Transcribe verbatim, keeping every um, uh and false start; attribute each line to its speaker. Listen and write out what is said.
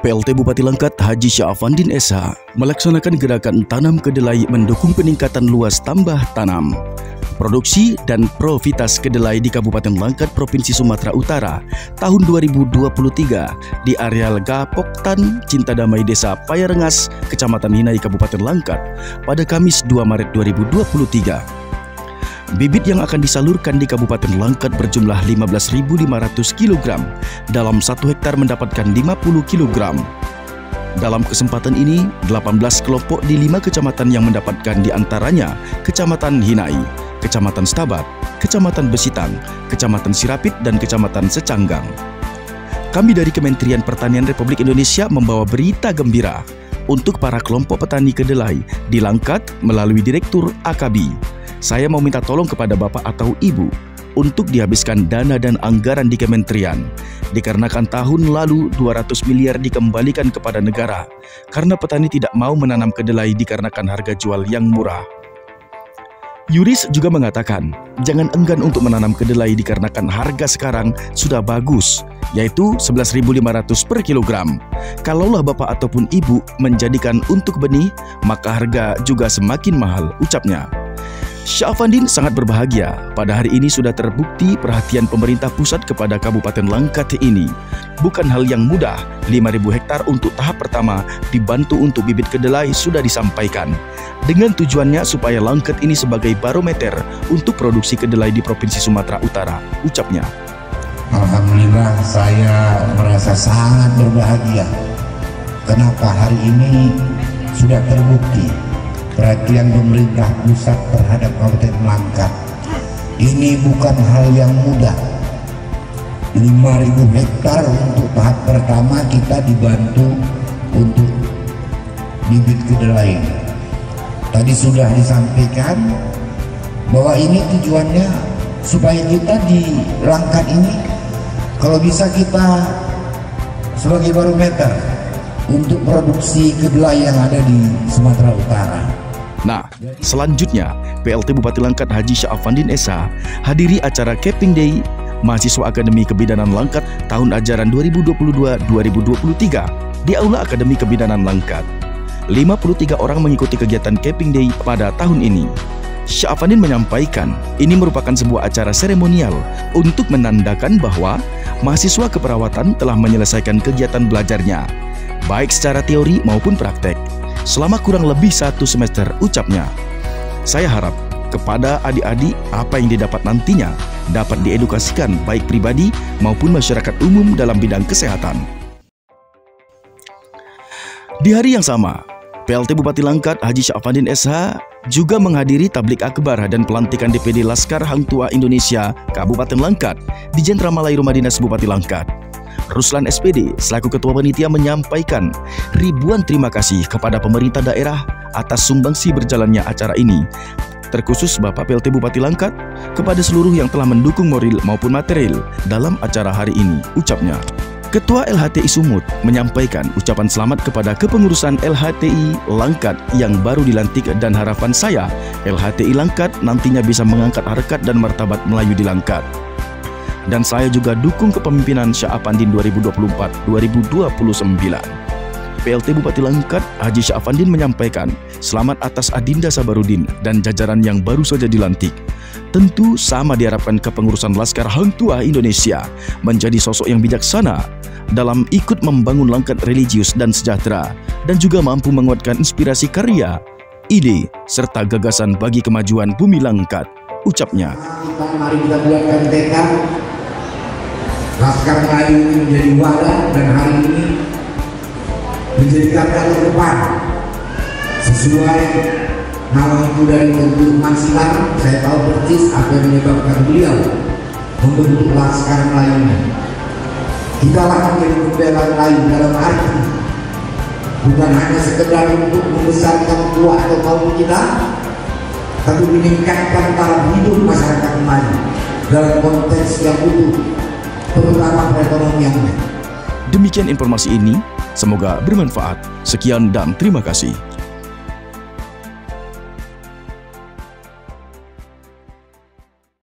Speaker 1: P L T Bupati Langkat Haji Syafandin S H melaksanakan gerakan tanam kedelai mendukung peningkatan luas tambah tanam, produksi dan profitabilitas kedelai di Kabupaten Langkat, Provinsi Sumatera Utara tahun dua ribu dua puluh tiga di areal Gapoktan Cinta Damai Desa Payarengas, Kecamatan Hinai, Kabupaten Langkat pada Kamis dua Maret dua ribu dua puluh tiga. Bibit yang akan disalurkan di Kabupaten Langkat berjumlah lima belas ribu lima ratus kilogram, dalam satu hektar mendapatkan lima puluh kilogram. Dalam kesempatan ini, delapan belas kelompok di lima kecamatan yang mendapatkan diantaranya Kecamatan Hinai, Kecamatan Stabat, Kecamatan Besitang, Kecamatan Sirapit, dan Kecamatan Secanggang. Kami dari Kementerian Pertanian Republik Indonesia membawa berita gembira untuk para kelompok petani kedelai di Langkat melalui Direktur A K B I. Saya mau minta tolong kepada Bapak atau Ibu untuk dihabiskan dana dan anggaran di kementerian, dikarenakan tahun lalu dua ratus miliar dikembalikan kepada negara karena petani tidak mau menanam kedelai dikarenakan harga jual yang murah. Yuris juga mengatakan, jangan enggan untuk menanam kedelai dikarenakan harga sekarang sudah bagus, yaitu sebelas ribu lima ratus per kilogram. Kalaulah Bapak ataupun Ibu menjadikan untuk benih, maka harga juga semakin mahal, ucapnya. Syafandin sangat berbahagia pada hari ini sudah terbukti perhatian pemerintah pusat kepada Kabupaten Langkat ini. Bukan hal yang mudah, lima ribu hektar untuk tahap pertama dibantu untuk bibit kedelai sudah disampaikan. Dengan tujuannya supaya Langkat ini sebagai barometer untuk produksi kedelai di Provinsi Sumatera Utara, ucapnya.
Speaker 2: Alhamdulillah, saya merasa sangat berbahagia. Kenapa hari ini sudah terbukti perhatian pemerintah pusat terhadap Kabupaten Langkat. Ini bukan hal yang mudah. lima ribu hektar untuk tahap pertama kita dibantu untuk bibit kedelai. Tadi sudah disampaikan bahwa ini tujuannya supaya kita di Langkat ini kalau bisa kita sebagai barometer untuk produksi kedelai yang ada di Sumatera Utara.
Speaker 1: Nah, selanjutnya P L T Bupati Langkat Haji Syafandin S H hadiri acara Capping Day Mahasiswa Akademi Kebidanan Langkat tahun ajaran dua ribu dua puluh dua dua ribu dua puluh tiga di Aula Akademi Kebidanan Langkat. lima puluh tiga orang mengikuti kegiatan Capping Day pada tahun ini. Syafandin menyampaikan, ini merupakan sebuah acara seremonial untuk menandakan bahwa mahasiswa keperawatan telah menyelesaikan kegiatan belajarnya, baik secara teori maupun praktek, selama kurang lebih satu semester, ucapnya. Saya harap kepada adik-adik apa yang didapat nantinya dapat diedukasikan baik pribadi maupun masyarakat umum dalam bidang kesehatan. Di hari yang sama, P L T Bupati Langkat Haji Syafandin S H juga menghadiri tablik akbar dan pelantikan D P D Laskar Hang Tua Indonesia Kabupaten Langkat di Jenderal Malai Rumah Dinas Bupati Langkat. Ruslan S P D selaku Ketua Panitia menyampaikan ribuan terima kasih kepada pemerintah daerah atas sumbangsi berjalannya acara ini, terkhusus Bapak P L T Bupati Langkat kepada seluruh yang telah mendukung moral maupun material dalam acara hari ini, ucapnya. Ketua L H T I Sumut menyampaikan ucapan selamat kepada kepengurusan L H T I Langkat yang baru dilantik dan harapan saya L H T I Langkat nantinya bisa mengangkat harkat dan martabat Melayu di Langkat. Dan saya juga dukung kepemimpinan Syafandin dua ribu dua puluh empat dua ribu dua puluh sembilan. P L T Bupati Langkat Haji Syafandin menyampaikan selamat atas Adinda Sabarudin dan jajaran yang baru saja dilantik. Tentu sama diharapkan kepengurusan Laskar Hang Tua Indonesia menjadi sosok yang bijaksana dalam ikut membangun Langkat religius dan sejahtera, dan juga mampu menguatkan inspirasi karya, ide, serta gagasan bagi kemajuan bumi Langkat, ucapnya.
Speaker 2: Mari kita buatkan tekad Laskar Melayu ini menjadi wadah dan hari ini menjadi garda terdepan sesuai nama itu dari Lukman Silar. Saya tahu persis apa yang menyebabkan beliau membentuk Laskar Melayu ini. Kita lah menjadi pembela Melayu dalam arti bukan hanya sekedar untuk membesarkan tua atau kaum kita, tapi meningkatkan taraf hidup masyarakat Melayu dalam konteks yang utuh, terutama perekonomiannya.
Speaker 1: Demikian informasi ini, semoga bermanfaat. Sekian dan terima kasih.